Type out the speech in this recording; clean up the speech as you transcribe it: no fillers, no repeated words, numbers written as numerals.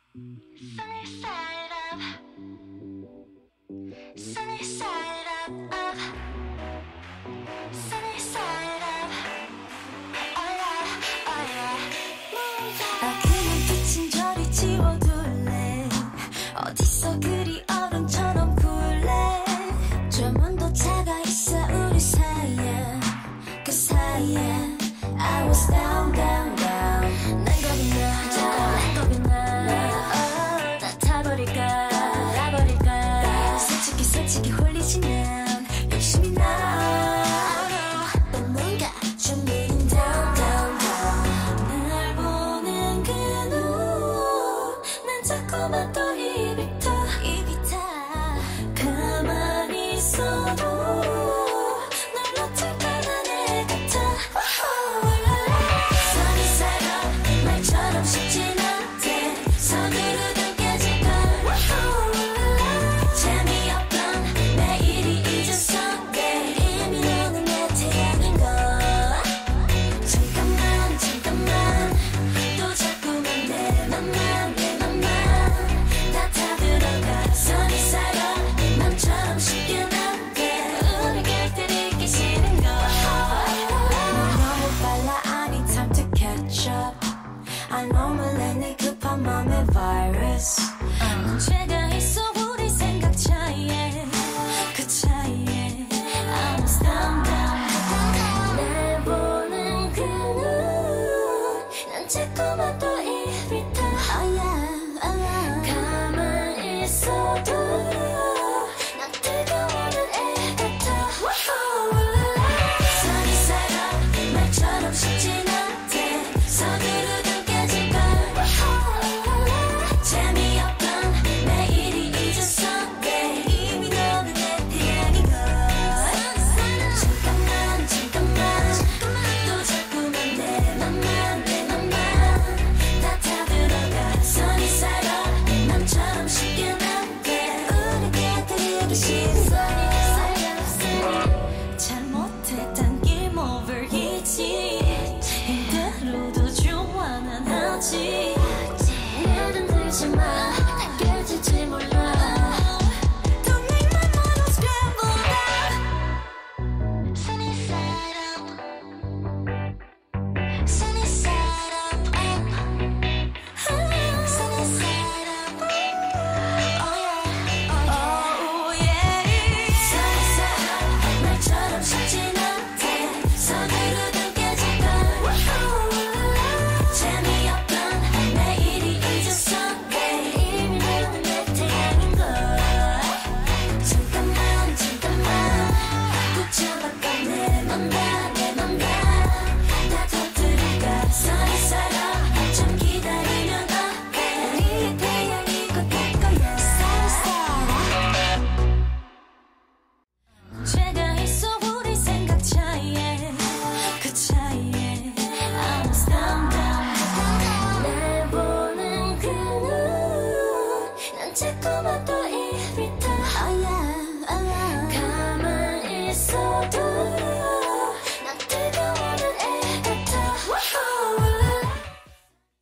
어디서 그리 어른처럼 굴래 주문도 차가 있어 우리 사이에 그 사이에 I was down down down 난 겁이 나 다 타버릴까 솔직히 홀리지 난 욕심이 나 뭔가 좀 느린 down down down 날 보는 그 눈 난 자꾸만 또 입이 타 가만히 있어도 날 놓칠까 난 애 같아 Sunny side up 말처럼 쉽진 않대 서두르던 깨질걸 재미없던 매일이 잊었었대 이미 너는 내 태양인걸 잠깐만 또 자꾸만 내 맘만 다 타들어가 Sunny side up 맘처럼 쉽게 안돼 우리 곁을 잊기 싫은 걸 너무 빨라 I need time to catch up I normally 내 급한 맘의 virus 문제가 있어 우리 생각 차이에 그 차이에 I'm down down 날 보는 그 눈 난 자꾸만 또 입이 타 가만히 있어도 난 뜨거워하는 애 같아 Sunny side up 말처럼 쉽진 않대 서두르던 깨질걸 재미없던 매일이 잊었었대 이미 너는 내 태양인걸 잠깐만 또 자꾸만 내 맘만 다 타들어가 Sunny side up 맘처럼 쉽게 안돼 우리 곁을 잊기 싫은 걸 잘못했단 game over 이지 이대로도 좋아 난 하지 일은 들지마 다 깨질지 몰라 Don't make my mind all scrambled up Sunny side up Sunny side up Sunny side up Oh yeah Sunny side up 말처럼 쉽진 않대 서두르던 깨질걸 재미없던 매일이 잊었었대 이미 너는 내 태양인걸 잠깐만 붙잡았던 내 맘만 다 터뜨릴까 Sunny side up 좀 기다리면 어때 우리의 태양이 곧 될 거야 Sunny side up 문제가 있어 우리 생각 차이에 그 차이에 I'm down down 날 보는 그 눈 난 자꾸만